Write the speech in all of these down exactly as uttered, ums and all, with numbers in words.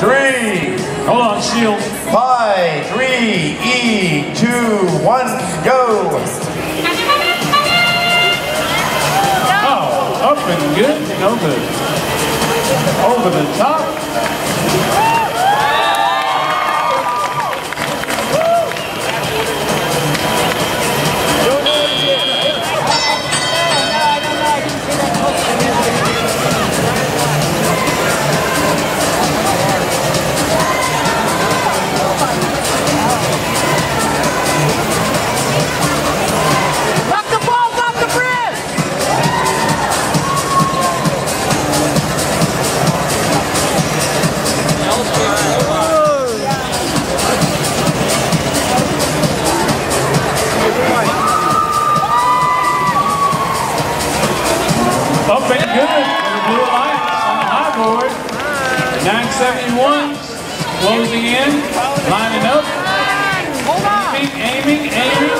three. Hold on, shield. Five, three, E, two, one, go. Oh, up and good, no good. Over the top. Up and good for the Blue Alliance on the high board. nine seventy-one closing in, lining up. Aiming, aiming, aiming.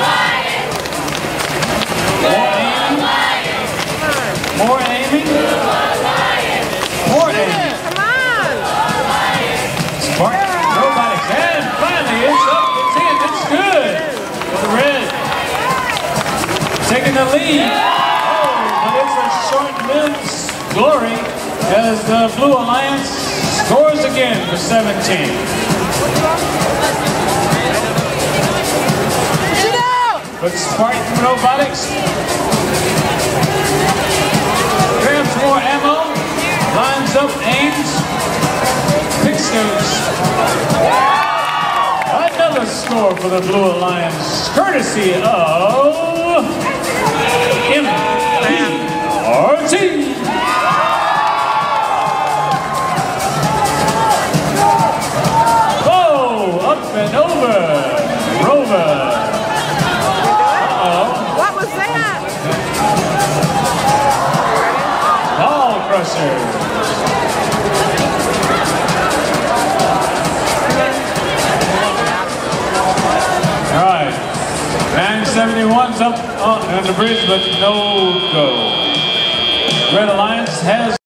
More aiming. More aiming. More aiming. Come on! Spartan Robotics. And finally it's up. It's in. It's good. For the red. Taking the lead. Short-lived glory as the Blue Alliance scores again for seventeen. But Spartan Robotics grabs more ammo, lines up, aims, picks another score for the Blue Alliance, courtesy of M P R T. Oh, up and over, Rover. Uh-oh. What was that? Ball crusher. All right, nine seventy-one's up on the bridge, but no go. Red Alliance has